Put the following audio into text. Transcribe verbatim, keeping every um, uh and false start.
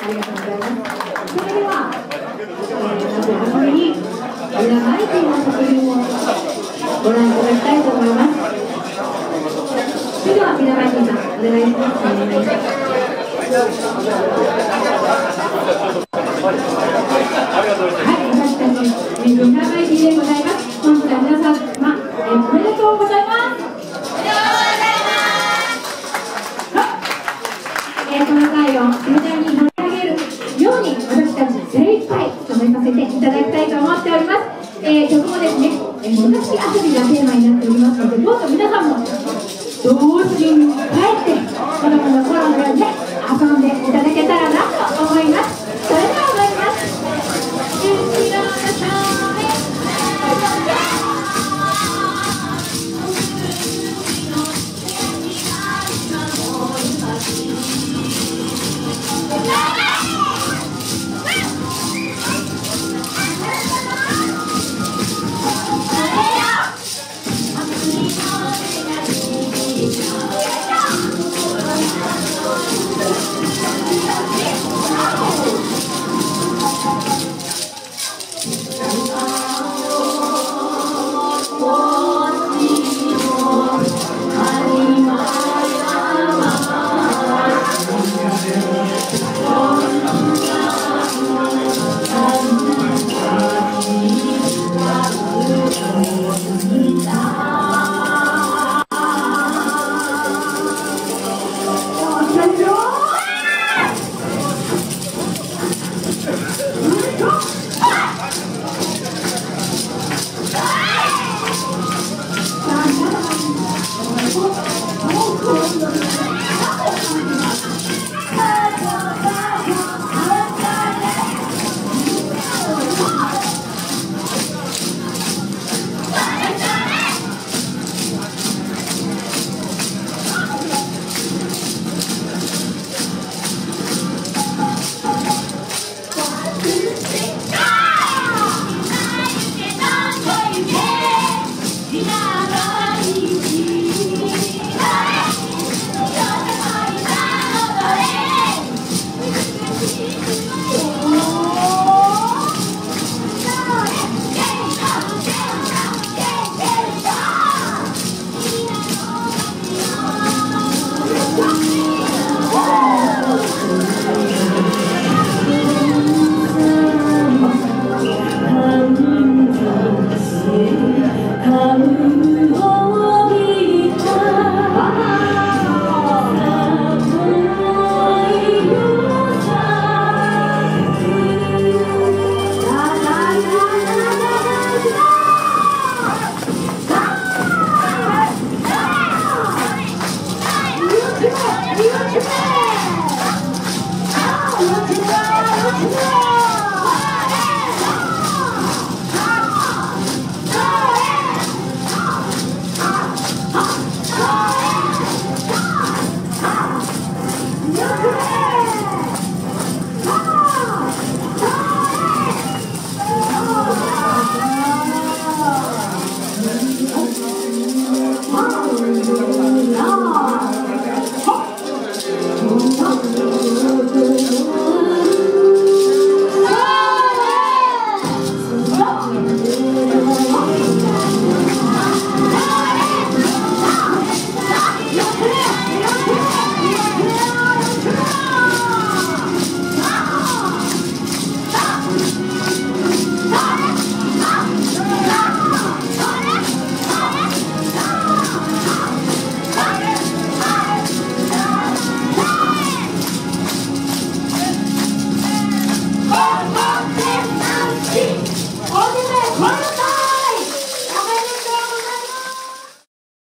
りがとうございます。それでは、えー、まずはじめに裏マイティの作品をご覧いただきたいと思います。それでは裏マイティさん、お願いします。お願いします。はい、私たち、えー、裏マイティでございます。本日は皆様、えー、おめでとうございます。この回を盛大に盛り上げるように私たち精一杯務めさせていただきたいと思っております。えー、曲もですね、えー、昔遊びがテーマになっておりますので、どうぞ皆さんも童心に帰って